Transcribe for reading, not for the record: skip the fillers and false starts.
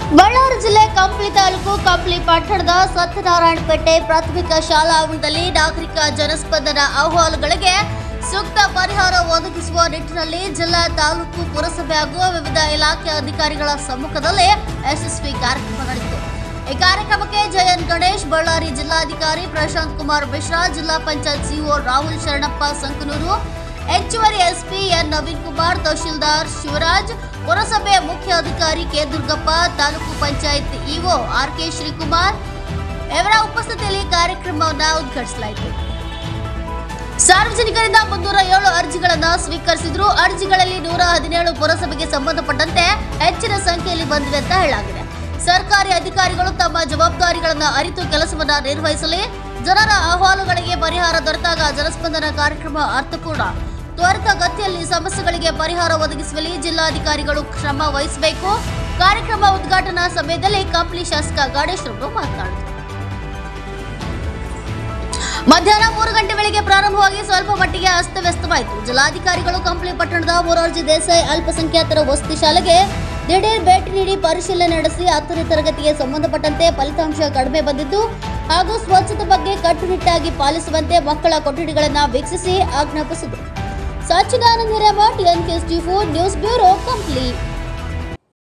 ಬಳ್ಳಾರಿ ಜಿಲ್ಲೆ ಕಂಪ್ಲಿ ತಾಲೂಕು ಕಂಪ್ಲಿ ಪಟ್ಟಣದ ಸತ್ಯನಾರಾಯಣಪೇಟೆ ಪ್ರಾಥಮಿಕ ಶಾಲಾ ಆವರಣದಲ್ಲಿ ನಾಗರಿಕ ಜನಸ್ಪಂದನ ಅಹವಾಲುಗಳಿಗೆ ಸೂಕ್ತ ಪರಿಹಾರ ಒದಗಿಸುವ ನಿಟ್ಟಿನಲ್ಲಿ ಜಿಲ್ಲಾ ತಾಲೂಕು ಪುರಸಭೆ ಹಾಗೂ ವಿವಿಧ ಇಲಾಖೆ ಅಧಿಕಾರಿಗಳ ಸಮ್ಮುಖದಲ್ಲಿ ಯಶಸ್ವಿ ಕಾರ್ಯಕ್ರಮ ನಡೆಯಿತು। ಈ ಕಾರ್ಯಕ್ರಮಕ್ಕೆ ಜಯನ್ ಗಣೇಶ್, ಬಳ್ಳಾರಿ ಜಿಲ್ಲಾಧಿಕಾರಿ ಪ್ರಶಾಂತ್ ಕುಮಾರ್ ಮಿಶ್ರಾ, ಜಿಲ್ಲಾ ಪಂಚಾಯತ್ ಸಿಒ ರಾಹುಲ್ ಶರಣಪ್ಪ ಸಂಕನೂರು, ಹೆಚ್ಚುವರಿ ಎಸ್ಪಿ ಎನ್ ನವೀನ್ ಕುಮಾರ್, ತಹಶೀಲ್ದಾರ್ ಶಿವರಾಜ್, ಪುರಸಭೆ ಮುಖ್ಯ ಅಧಿಕಾರಿ K Durgappa, taluk panchayat EO R K. Shrikumar ಇವರ ಉಪಸ್ಥಿತಿಯಲ್ಲಿ ಕಾರ್ಯಕ್ರಮವನ್ನು ಉದ್ಘಾಟಿಸಲಾಯಿತು। ಸಾರ್ವಜನಿಕರಿಂದ 307 ಅರ್ಜಿಗಳನ್ನು ಸ್ವೀಕರಿಸಿದ್ರು। ಅರ್ಜಿಗಳಲ್ಲಿ 117 ಪುರಸಭೆಗೆ ಸಂಬಂಧಪಟ್ಟಂತೆ ಹೆಚ್ಚಿನ ಸಂಖ್ಯೆಯಲ್ಲಿ ಬಂದಿವೆ ಅಂತ ಹೇಳಲಾಗಿದೆ। ಸರ್ಕಾರಿ ಅಧಿಕಾರಿಗಳು ತಮ್ಮ ಜವಾಬ್ದಾರಿಗಳನ್ನು ಅರಿತು ಕೆಲಸವನ್ನು ನಿರ್ವಹಿಸಲಿ। ಜನರ ಅಹವಾಲುಗಳಿಗೆ ಪರಿಹಾರ ದೊರೆತಾಗ ಜನಸ್ಪಂದನ ಕಾರ್ಯಕ್ರಮ ಅರ್ಥಪೂರ್ಣ, ತ್ವರಿತಗತಿಯಲ್ಲಿ ಸಮಸ್ಯೆಗಳಿಗೆ ಪರಿಹಾರ ಒದಗಿಸುವಲ್ಲಿ ಜಿಲ್ಲಾಧಿಕಾರಿಗಳು ಶ್ರಮ ವಹಿಸಬೇಕು। ಕಾರ್ಯಕ್ರಮ ಉದ್ಘಾಟನಾ ಸಮಯದಲ್ಲಿ ಕಂಪ್ಲಿ ಶಾಸಕ ಗಣೇಶ್ ರವರು ಮಾತನಾಡಿದರು। ಮಧ್ಯಾಹ್ನ 3 ಗಂಟೆ ವೇಳೆಗೆ ಪ್ರಾರಂಭವಾಗಿ ಸ್ವಲ್ಪ ಮಟ್ಟಿಗೆ ಅಸ್ತವ್ಯಸ್ತವಾಯಿತು। ಜಿಲ್ಲಾಧಿಕಾರಿಗಳು ಕಂಪ್ಲಿ ಪಟ್ಟಣದ ಮೊರಾರ್ಜಿ ದೇಸಾಯಿ ಅಲ್ಪಸಂಖ್ಯಾತರ ವಸತಿ ಶಾಲೆಗೆ ದಿಢೀರ್ ಭೇಟಿ ನೀಡಿ ಪರಿಶೀಲನೆ ನಡೆಸಿ 10ನೇ ತರಗತಿಗೆ ಸಂಬಂಧಪಟ್ಟಂತೆ ಫಲಿತಾಂಶ ಕಡಿಮೆ ಬಂದಿದ್ದು ಹಾಗೂ ಸ್ವಚ್ಛತೆ ಬಗ್ಗೆ ಕಟ್ಟುನಿಟ್ಟಾಗಿ ಪಾಲಿಸುವಂತೆ ಮಕ್ಕಳ ಕೊಠಡಿಗಳನ್ನು ವೀಕ್ಷಿಸಿ ಆಜ್ಞಾಪಿಸಿದರು। Sachchidananda Hiremath, NK news bureau, Kampli.